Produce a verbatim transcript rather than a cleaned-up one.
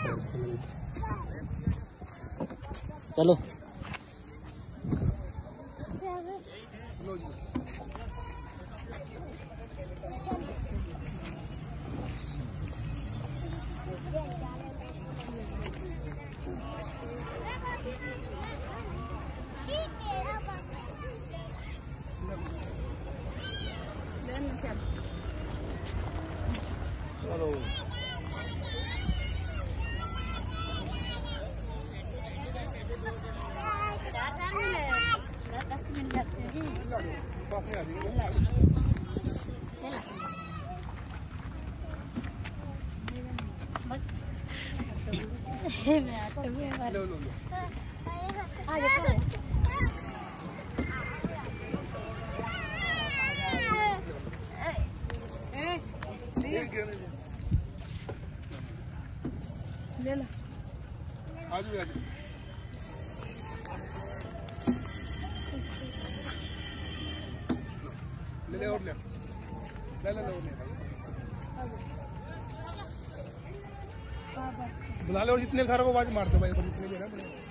चलो हेलो पास में आ जाइए लो लो लो ले लो आज भी आज ले ले और ले ले ले और ले बुला ले और जितने सारे को आवाज मार दो भाई जितने भी है ना